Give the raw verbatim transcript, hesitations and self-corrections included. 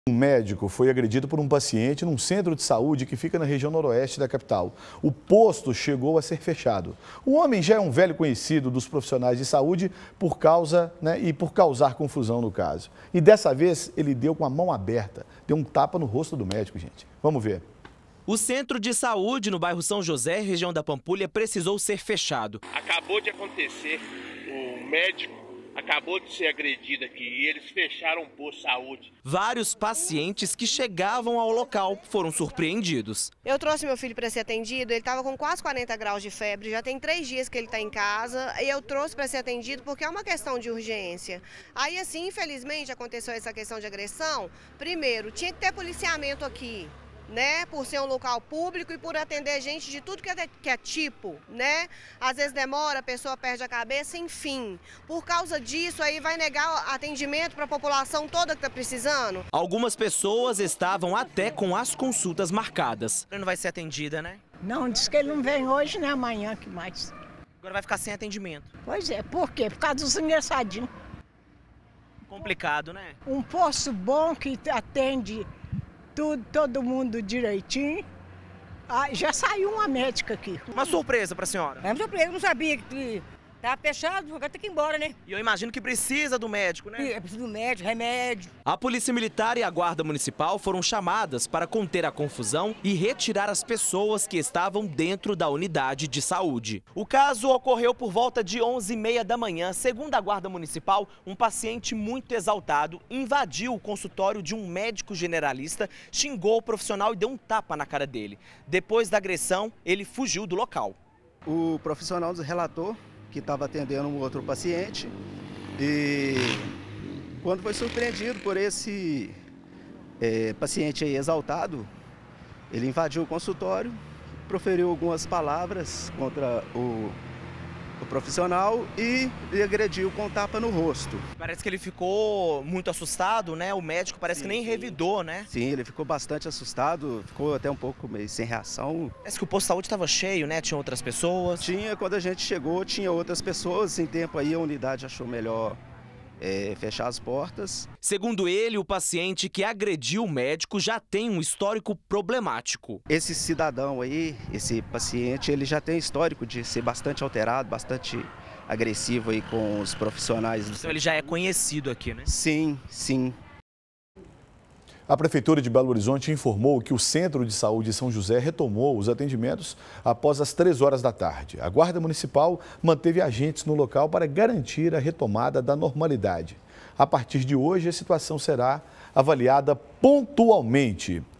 Um médico foi agredido por um paciente num centro de saúde que fica na região noroeste da capital. O posto chegou a ser fechado. O homem já é um velho conhecido dos profissionais de saúde por causa, né, e por causar confusão no caso. E dessa vez ele deu com a mão aberta, deu um tapa no rosto do médico, gente. Vamos ver. O centro de saúde no bairro São José, região da Pampulha, precisou ser fechado. Acabou de acontecer, o médico acabou de ser agredido aqui e eles fecharam o posto de saúde. Vários pacientes que chegavam ao local foram surpreendidos. Eu trouxe meu filho para ser atendido, ele estava com quase quarenta graus de febre, já tem três dias que ele está em casa, e eu trouxe para ser atendido porque é uma questão de urgência. Aí assim, infelizmente, aconteceu essa questão de agressão. Primeiro, tinha que ter policiamento aqui, né, por ser um local público e por atender gente de tudo que é, que é tipo, né? Às vezes demora, a pessoa perde a cabeça, enfim. Por causa disso, aí vai negar atendimento para a população toda que está precisando. Algumas pessoas estavam até com as consultas marcadas. Ele não vai ser atendida, né? Não, diz que ele não vem hoje, nem amanhã, que mais. Agora vai ficar sem atendimento. Pois é, por quê? Por causa dos engraçadinhos. Complicado, né? Um posto bom que atende tudo, todo mundo direitinho. Ah, já saiu uma médica aqui. Uma surpresa para a senhora. É uma surpresa, eu não sabia que estava fechado, agora tem que ir embora, né? E eu imagino que precisa do médico, né? É preciso do médico, remédio. A Polícia Militar e a Guarda Municipal foram chamadas para conter a confusão e retirar as pessoas que estavam dentro da unidade de saúde. O caso ocorreu por volta de onze e meia da manhã. Segundo a Guarda Municipal, um paciente muito exaltado invadiu o consultório de um médico generalista, xingou o profissional e deu um tapa na cara dele. Depois da agressão, ele fugiu do local. O profissional relatou que estava atendendo um outro paciente e quando foi surpreendido por esse é, paciente aí exaltado, ele invadiu o consultório, proferiu algumas palavras contra o, o profissional e lhe agrediu com tapa no rosto. Parece que ele ficou muito assustado, né? O médico parece sim, que nem sim. revidou, né? Sim, ele ficou bastante assustado, ficou até um pouco meio sem reação. Parece que o posto de saúde estava cheio, né? Tinha outras pessoas. Tinha, quando a gente chegou, tinha outras pessoas. Em tempo aí a unidade achou melhor é, fechar as portas. Segundo ele, o paciente que agrediu o médico já tem um histórico problemático. Esse cidadão aí, esse paciente, ele já tem histórico de ser bastante alterado, bastante agressivo aí com os profissionais. Então ele já é conhecido aqui, né? Sim, sim. A Prefeitura de Belo Horizonte informou que o Centro de Saúde São José retomou os atendimentos após as três horas da tarde. A Guarda Municipal manteve agentes no local para garantir a retomada da normalidade. A partir de hoje, a situação será avaliada pontualmente.